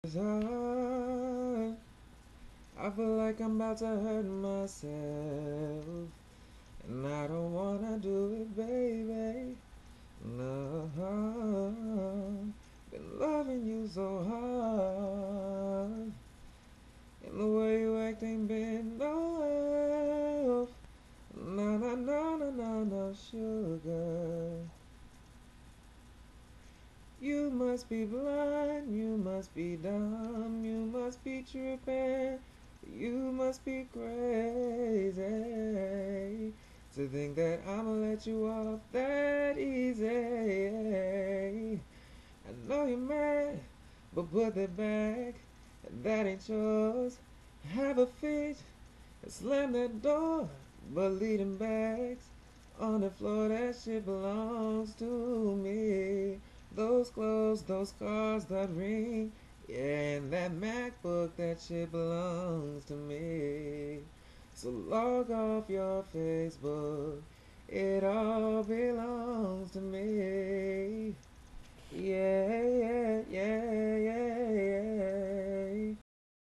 It's hard. I feel like I'm about to hurt myself, and I don't wanna do it, baby. No, been loving you so hard, and the way you act ain't been no help. No, no, no, no, no, no, sugar. You must be blind, you must be dumb, you must be tripping, you must be crazy to think that I'ma let you off that easy. I know you're mad, but put that back, that ain't yours. Have a fit and slam that door, but lead them bags on the floor. That shit belongs to me. Those clothes, those cars, that ring, yeah, and that MacBook, that shit belongs to me. So log off your Facebook, it all belongs to me. Yeah, yeah, yeah.